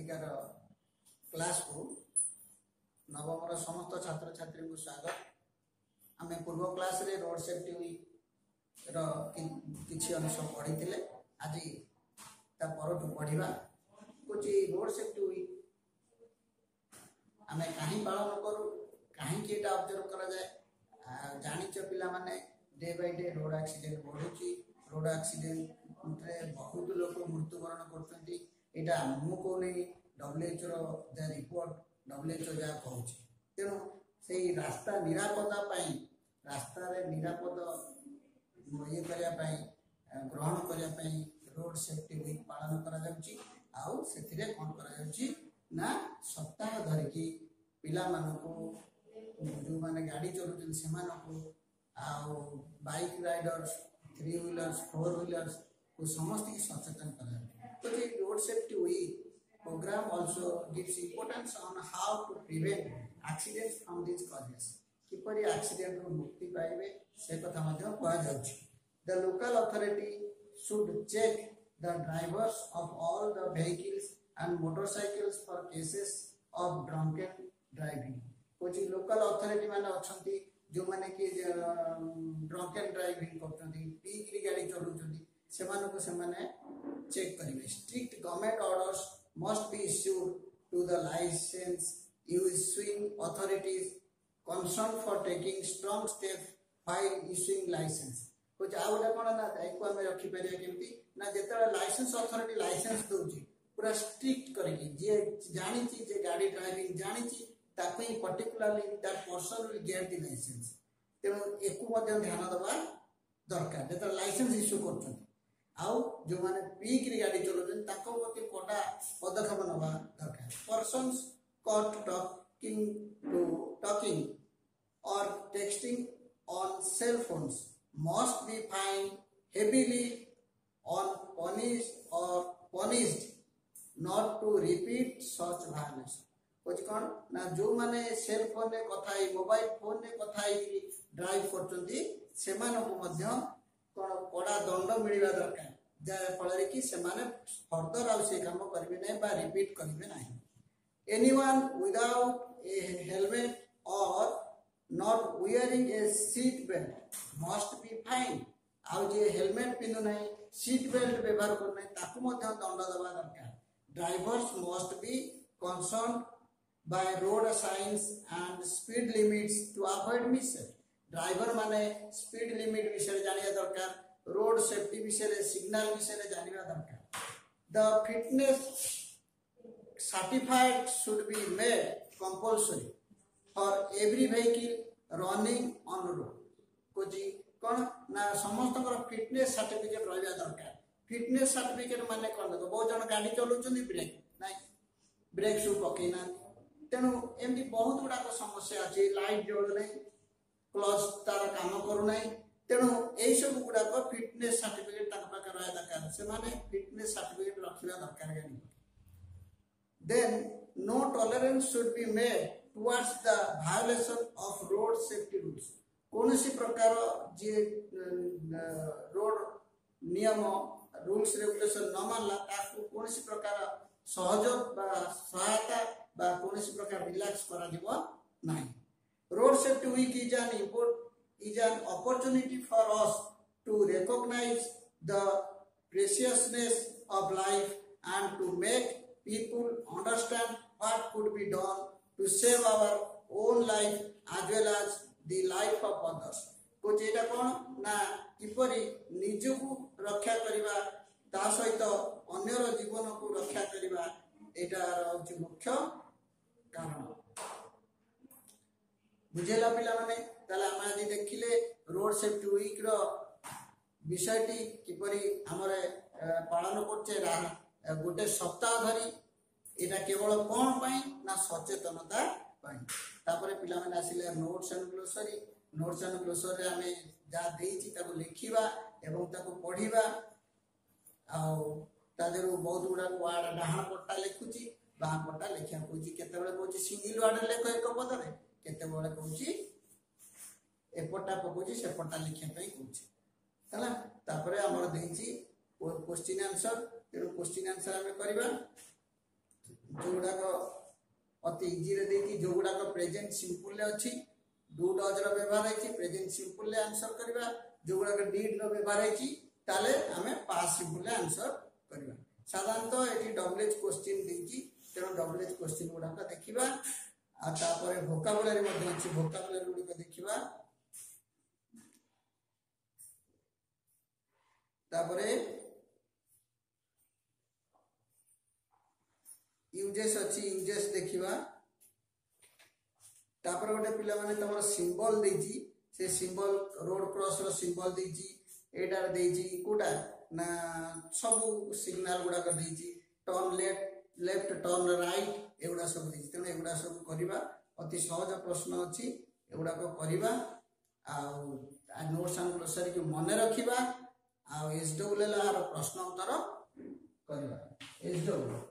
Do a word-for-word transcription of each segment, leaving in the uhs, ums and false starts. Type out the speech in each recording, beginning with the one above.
एबिकार class को नवम समस्त छात्र छात्री को स्वागत। आम पूर्व क्लास रे रोड सेफ्टी वीक किसी अंश पढ़ी थे। आज पर पढ़ा कुछ रोड सेफ्टी वीक आम कहीं पालन करूँ कहीं ऑब्जर्व करा जाए जानिच पिला माने day by day road accident बढ़ुची। रोड एक्सीडेंट रे बहुत लोग मृत्युवरण करते। यहाँ मु कौन डब्ल्यूएच रिपोर्ट डब्ल्यूएच जहाँ कहूँ तेणु से रास्ता निरापदा रास्ता निरापद ये करने ग्रहण करने रोड सेफ्टी वीक पालन कर कौन कर सप्ताह धरिकी पिला जो मैंने गाड़ी चलाते से bike riders three wheelers four wheelers को समस्त की सचेतन कर road safety week program also gives importance on how to prevent accidents from these causes किपरि accident रो मुक्ति पाइबे से कथा मध्य कहा जाउछि। The local authority should check the drivers of all the vehicles and motorcycles for cases of drunken driving। कुछ local authority माने अछंती जो माने कि drunken driving करथंती पी की गाड़ी चलुचंती से माने को से माने चेक करिवे। Strict government orders must be issued to the license issuing authorities concerned for taking strong steps while issuing license। कुछ आ गोटे कौन ना दायित्व आम रखिपर केमती ना जिते लाइसेंस अथॉरिटी लाइसेंस दूसरी पूरा स्ट्रिक्ट करके जे जानी जे गाड़ी ड्राइविंग जानी ताकि particularly that person will get the licence. तेणु एकू ध्यान देवा दरकार जो लाइसेंस इश्यू कर जो मैंने पीक गाड़ी चलाते कड़ा पदक्षेप नवा दरकार। Persons caught talking to talking or texting on cell phones must be fined heavily on punished or punished not to repeat such violation। कुछ कौन ना जो माने सेल फोन ने कथा मोबाइल फोन ने कथा ड्राइव करचंती से माने को मध्य कौन कड़ा दंड मिलवा दरकार जहाँ फल कि फर्दर आउ से काम करेंगे ना बा रिपीट करेंगे ना। एनीवन विदाउट ए हेलमेट और not wearing a seat belt must be fine. आउ जे हेलमेट पिंधु ना सीट बेल्ट व्यवहार करना ताकू मध्य दंड देवा दरकार। Drivers must be concern by road signs and speed limits to avoid mistake. Driver माने स्पीड लिमिट विषय जानिया दरकार रोड सेफ्टी विषय सिग्नल विषय जानवा दरकार। The fitness certified should be made compulsory for every vehicle running on road. कुछ कौन ना समस्त फिटनेस सर्टिफिकेट रहा दरकार। फिटनेस सर्टिफिकेट माने कौन देख बहुत जन गाड़ी चलाउछन्ती ब्रेक ना ब्रेक शू पकई ना तेणु एमती बहुत गुड़ाक समस्या अच्छी लाइट जल ना क्लच तार काम करूना तेणु यही सब गुड़ाक फिटनेस सर्टिफिकेट पाखे रहा दरकार से फिटनेस सर्टिफिकेट रखा दरकार गाड़ी। Then no tolerance should be made towards the violation of road safety rules. कौन सी प्रकार जे रोड नियम रूल्स रेगुलेशन न मानला ताकू कौन सी प्रकार सहयोग बा सहायता बा कौन सी प्रकार रिलैक्स करा जिवो नाही। Road safety week is an import is an opportunity for us to recognize the preciousness of life and to make people understand what could be done to save our own life as well as the life of others। कुछ एटा कौन ना किपरि निजकू रक्षा करिबा ता सहित अन्यर जीवन को रक्षा करिबा एटार होछि मुख्य कारण। बुझेला पिला माने ताले हम आज देखिले रोड सेफ्टी वीक रो विषयटी किपरि हमरे पालन करछे गोटे सप्ताह धरी एटा केवल कोन पई ना सचेतनता पई। तापरे पिला माने आसिले notes and glossary notes and glossary हमें जा देइछि ताको लिखिबा एवं ताको पढिबा आ तादेरु बहुत गुडा वर्ड डाहाण पट्टा लिखुछि बाहां पट्टा लिखिया कोछि केतेबेले कोछि सिंगल वर्ड लेख एक पदरे केतेबेले कोछि एपटा पकोछि सेपटा लिखिया पई कोछि हला। तापरे हमर देइछि क्वेश्चन आंसर तेणु क्वेश्चन आंसर हमें करबा जोगुड़ाक अति इजी रे देखि जोगुड़ाक प्रेजेंट सिंपल रे अछि डू डज रो व्यवहार है प्रेजेंट सिंपल रे आंसर करबा जोगुड़ाक डिड रो व्यवहार है ताले हमें पास्ट सिंपल रे आंसर करबा साधारणतः एटी डब्ल्यूएच क्वेश्चन देछि तेनो डब्ल्यूएच क्वेश्चन गुड़ाक देखिबा आ तापरे वोकाबुलरी मध्ये अछि वोकाबुलरी गुड़िक देखिबा तापरे यूजेस अछि यूजेस देखिबा तापर गोटे पिला माने तमर सिंबल देछि से सिंबल रोड क्रॉस रो सिंबल देछि एटार देछि कोटा ना सब सिग्नल गुडा कर देछि turn left left turn right एगुडा सब देछि तने एगुडा सब करिबा अति सहज प्रश्न अछि एगुडा को करिबा आ नोट्स एंड ग्लोसरी के मने रखिबा आ एसडब्ल्यू एल आर प्रश्न उत्तर करिबा एसडब्ल्यू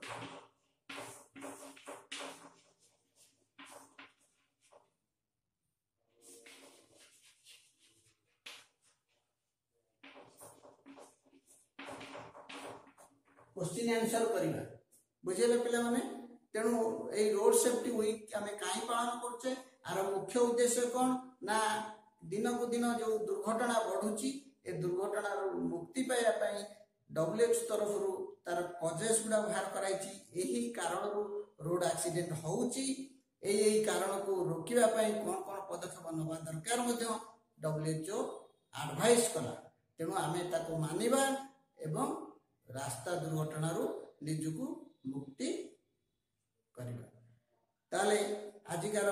क्वेश्चन आंसर करिबा बुझेले पिला माने तेनु ए रोड सेफ्टी वीक हमें काई पालन करछे आर मुख्य उद्देश्य कोन ना दिन को दिन जो दुर्घटना बढ़ुची ए दुर्घटना मुक्ति पाया पई डब्ल्यूएच तरफ रु तार कजेस गुडा बाहर कराइची एही कारण रु रोड एक्सीडेंट होउची एही एही कारण को रोकिबा पई कोन कोन पदक्षेप नबा दरकार मध्ये डब्ल्यूएचओ एडवाइस कला तेनु हमें ताको मानिबा एवं रास्ता दुर्घटना रु निजुकु मुक्ति करिबा ताले आजिकार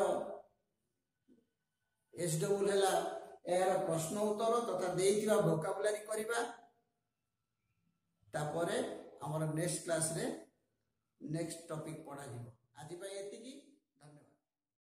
एसडब्ल्यू हला एयर प्रश्न उत्तर तथा देइतिबा वोकाबुलरी करिबा तापरे हमर नेक्स्ट क्लास रे नेक्स्ट टॉपिक पढा जिवो आजि पय एतिकी।